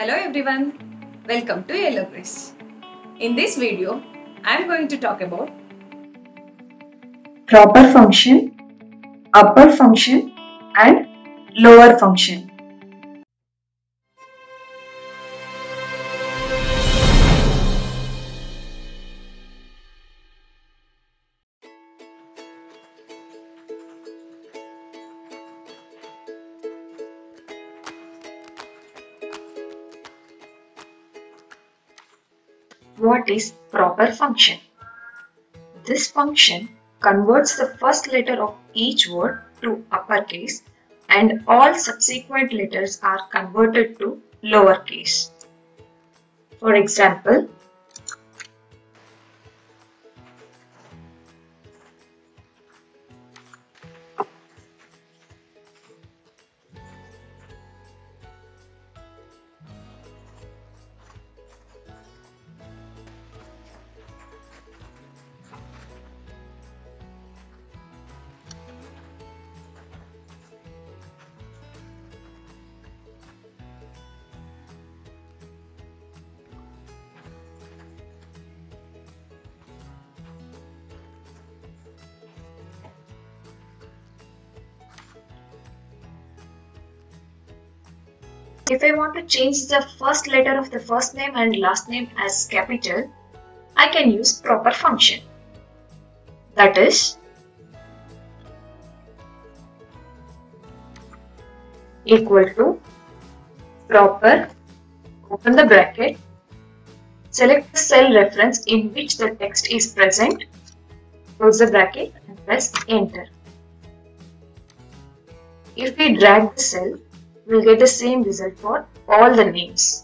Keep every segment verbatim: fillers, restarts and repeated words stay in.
Hello everyone, welcome to Yellow Press. In this video, I am going to talk about proper function, upper function and lower function. What is proper function? This function converts the first letter of each word to uppercase and all subsequent letters are converted to lowercase. For example, if I want to change the first letter of the first name and last name as capital, I can use proper function. That is equal to proper, open the bracket, select the cell reference in which the text is present, close the bracket and press enter. If we drag the cell, we will get the same result for all the names.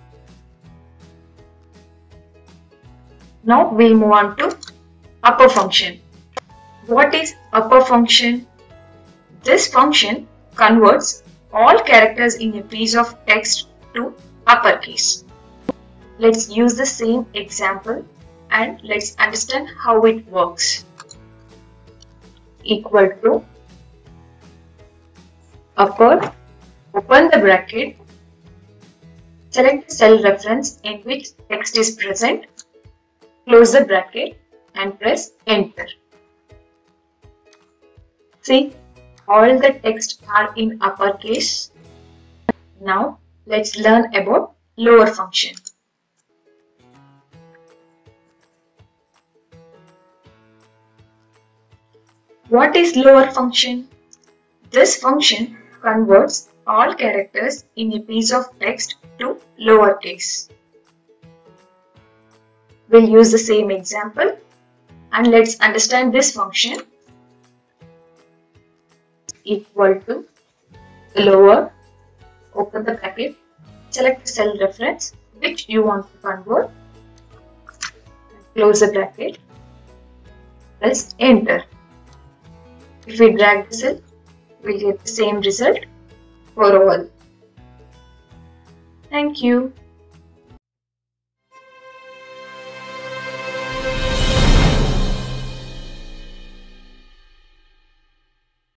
Now we move on to upper function. What is upper function? This function converts all characters in a piece of text to uppercase. Let's use the same example and let's understand how it works. Equal to upper, open the bracket, select the cell reference in which text is present, close the bracket and press enter. See, all the text are in uppercase. Now let's learn about lower function. What is lower function? This function converts all characters in a piece of text to lowercase. We'll use the same example and let's understand this function. Equal to lower, open the bracket, select the cell reference which you want to convert, close the bracket, press enter. If we drag the cell, we'll get the same result for all. Thank you.